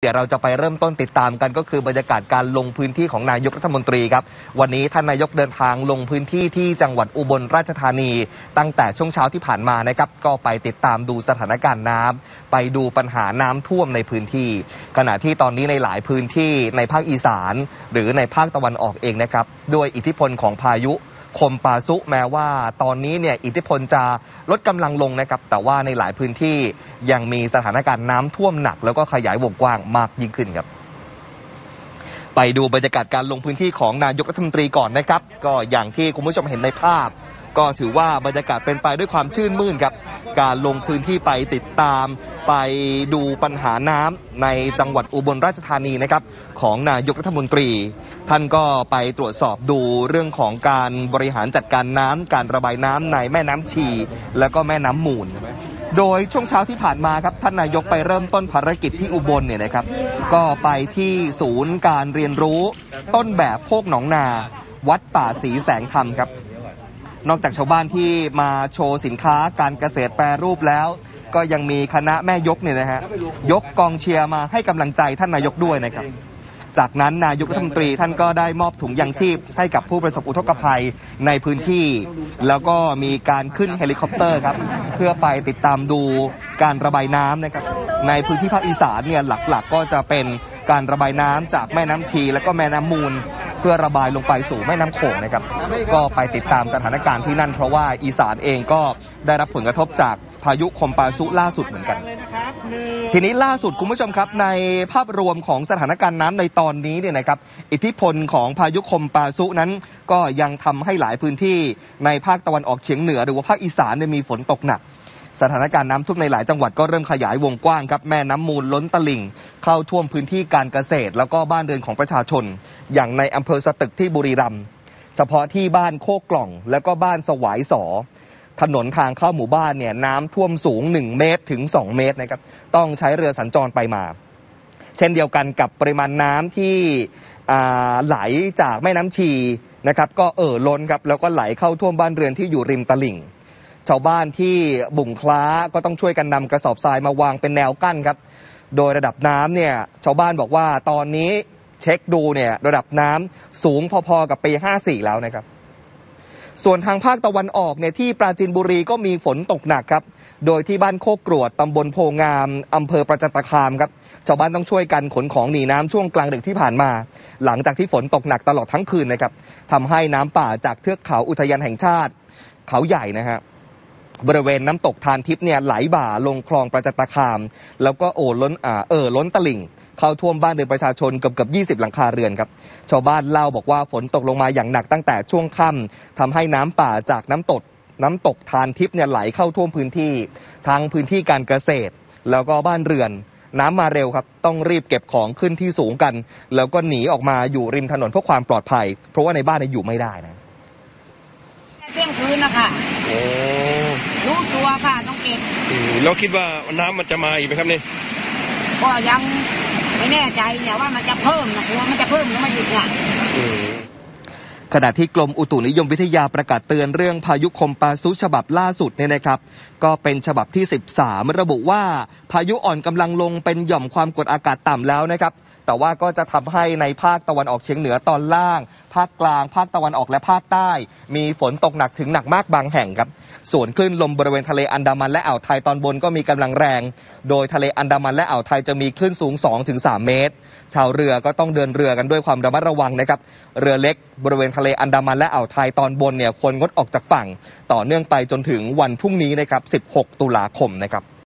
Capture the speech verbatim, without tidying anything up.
เดี๋ยวเราจะไปเริ่มต้นติดตามกันก็คือบรรยากาศการลงพื้นที่ของนายกรัฐมนตรีครับวันนี้ท่านนายกเดินทางลงพื้นที่ที่จังหวัดอุบลราชธานีตั้งแต่ช่วงเช้าที่ผ่านมานะครับก็ไปติดตามดูสถานการณ์น้ำไปดูปัญหาน้ำท่วมในพื้นที่ขณะที่ตอนนี้ในหลายพื้นที่ในภาคอีสานหรือในภาคตะวันออกเองนะครับด้วยอิทธิพลของพายุคมปาซุแม้ว่าตอนนี้เนี่ยอิทธิพลจะลดกำลังลงนะครับแต่ว่าในหลายพื้นที่ยังมีสถานการณ์น้ำท่วมหนักแล้วก็ขยายวงกว้างมากยิ่งขึ้นครับไปดูบรรยากาศการลงพื้นที่ของนายกรัฐมนตรีก่อนนะครับก็อย่างที่คุณผู้ชมเห็นในภาพก็ถือว่าบรรยากาศเป็นไปด้วยความชื่นมื่นครับการลงพื้นที่ไปติดตามไปดูปัญหาน้ำในจังหวัดอุบลราชธานีนะครับของนายกรัฐมนตรีท่านก็ไปตรวจสอบดูเรื่องของการบริหารจัดการน้ำการระบายน้ำในแม่น้ำชีแล้วก็แม่น้ำมูลโดยช่วงเช้าที่ผ่านมาครับท่านนายกไปเริ่มต้นภารกิจที่อุบลเนี่ยนะครับก็ไปที่ศูนย์การเรียนรู้ต้นแบบโคกหนองนาวัดป่าศรีแสงธรรมครับนอกจากชาวบ้านที่มาโชว์สินค้าการเกษตรแปรรูปแล้วก็ยังมีคณะแม่ยกเนี่ยนะฮะยกกองเชียร์มาให้กำลังใจท่านนายกด้วยนะครับจากนั้นนายกรัฐมนตรีท่านก็ได้มอบถุงยางชีพให้กับผู้ประสบอุทกภัยในพื้นที่แล้วก็มีการขึ้นเฮลิคอปเตอร์ครับเพื่อไปติดตามดูการระบายน้ำนะครับในพื้นที่ภาคอีสานเนี่ยหลักๆก็จะเป็นการระบายน้ำจากแม่น้ำชีและก็แม่น้ำมูลเพื่อระบายลงไปสู่แม่น้ำโขงนะครับก็ไปติดตามสถานการณ์ที่นั่นเพราะว่าอีสานเองก็ได้รับผลกระทบจากพายุคมปาซุล่าสุดเหมือนกันทีนี้ล่าสุดคุณผู้ชมครับในภาพรวมของสถานการณ์น้ำในตอนนี้เนี่ยนะครับอิทธิพลของพายุคมปาซุนั้นก็ยังทำให้หลายพื้นที่ในภาคตะวันออกเฉียงเหนือหรือว่าภาคอีสานเนี่ยมีฝนตกหนักสถานการณ์น้ำท่วมในหลายจังหวัดก็เริ่มขยายวงกว้างครับแม่น้ำมูลล้นตลิ่งเข้าท่วมพื้นที่การเกษตรแล้วก็บ้านเรือนของประชาชนอย่างในอำเภอสตึกที่บุรีรัมย์เฉพาะที่บ้านโคกกล่องแล้วก็บ้านสวายสอถนนทางเข้าหมู่บ้านเนี่ยน้ำท่วมสูงหนึ่งเมตรถึงสองเมตรนะครับต้องใช้เรือสัญจรไปมาเช่นเดียวกันกับปริมาณน้ำที่ไหลจากแม่น้ำชีนะครับก็เอ่อล้นครับแล้วก็ไหลเข้าท่วมบ้านเรือนที่อยู่ริมตลิ่งชาวบ้านที่บุ่งคล้าก็ต้องช่วยกันนำกระสอบทรายมาวางเป็นแนวกั้นครับโดยระดับน้ำเนี่ยชาวบ้านบอกว่าตอนนี้เช็คดูเนี่ยระดับน้ำสูงพอๆกับปีห้าสี่แล้วนะครับส่วนทางภาคตะวันออกเนี่ยที่ปราจีนบุรีก็มีฝนตกหนักครับโดยที่บ้านโคกกรวดตำบลโพงามอำเภอประจันตคามครับชาวบ้านต้องช่วยกันขนของหนีน้ำช่วงกลางดึกที่ผ่านมาหลังจากที่ฝนตกหนักตลอดทั้งคืนนะครับทำให้น้ำป่าจากเทือกเขาอุทยานแห่งชาติเขาใหญ่นะฮะบริเวณน้ำตกทานทิพย์เนี่ยไหลบ่าลงคลองประจันตคามแล้วก็โอ่ล้นอ่าเอ่อล้นตลิ่งเข้าท่วมบ้านเรือนประชาชนเกือบเกือบยี่สิบหลังคาเรือนครับชาวบ้านเล่าบอกว่าฝนตกลงมาอย่างหนักตั้งแต่ช่วงค่ำทำให้น้ำป่าจากน้ำตกน้ำตกทานทิพย์เนี่ยไหลเข้าท่วมพื้นที่ทั้งพื้นที่การเกษตรแล้วก็บ้านเรือนน้ำมาเร็วครับต้องรีบเก็บของขึ้นที่สูงกันแล้วก็หนีออกมาอยู่ริมถนนเพื่อความปลอดภัยเพราะว่าในบ้านเนี่ยอยู่ไม่ได้นะเที่ยงคืนนะคะโอ้รู้ตัวค่ะต้องเก็บแล้วคิดว่าน้ำมันจะมาอีกไหมครับนี่ก็ยังไม่แน่ใจเนี่ยว่ามันจะเพิ่มนะกลัวมันจะเพิ่มหรือไม่หยุดเนี่ยขณะที่กรมอุตุนิยมวิทยาประกาศเตือนเรื่องพายุคมปาซุฉบับล่าสุดเนี่ยนะครับก็เป็นฉบับที่สิบสามระบุว่าพายุอ่อนกำลังลงเป็นหย่อมความกดอากาศต่ำแล้วนะครับแต่ว่าก็จะทำให้ในภาคตะวันออกเฉียงเหนือตอนล่างภาคกลางภาคตะวันออกและภาคใต้มีฝนตกหนักถึงหนักมากบางแห่งครับส่วนคลื่นลมบริเวณทะเลอันดามันและอ่าวไทยตอนบนก็มีกำลังแรงโดยทะเลอันดามันและอ่าวไทยจะมีคลื่นสูง สองถึงสาม เมตรชาวเรือก็ต้องเดินเรือกันด้วยความระมัดระวังนะครับเรือเล็กบริเวณทะเลอันดามันและอ่าวไทยตอนบนเนี่ยควรงดออกจากฝั่งต่อเนื่องไปจนถึงวันพรุ่งนี้นะครับสิบหกตุลาคมนะครับ